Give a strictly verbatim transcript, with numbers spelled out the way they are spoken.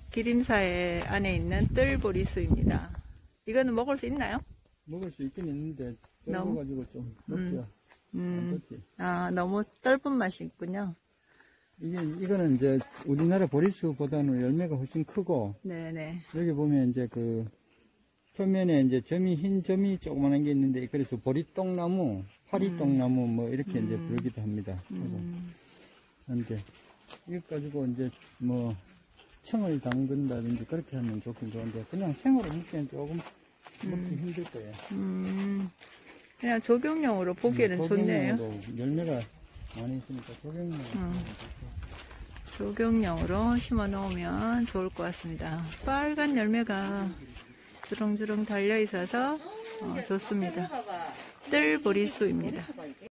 기림사의 안에 있는 뜰보리수입니다. 이거는 먹을 수 있나요? 먹을 수 있긴 있는데 너무? 떫어가지고 좀 먹기가 음. 안 좋지. 아, 너무 떫은 맛이 있군요. 이게 이거는 이제 우리나라 보리수보다는 열매가 훨씬 크고, 네네. 여기 보면 이제 그 표면에 이제 점이 흰 점이 조그만한 게 있는데, 그래서 보리똥나무, 파리똥나무 뭐 이렇게 음. 이제 부르기도 합니다. 음. 이제 이것 가지고 이제 뭐 청을 담근다든지 그렇게 하면 좋긴 좋은데, 그냥 생으로 먹기엔 조금 먹기 음. 힘들 거예요. 음. 그냥 조경용으로 보기에는 좋네요. 조경용으로 열매가 많이 있으니까 조경용. 음. 조경용으로 심어 놓으면 좋을 것 같습니다. 빨간 열매가 주렁주렁 달려 있어서 어, 좋습니다. 뜰보리수입니다.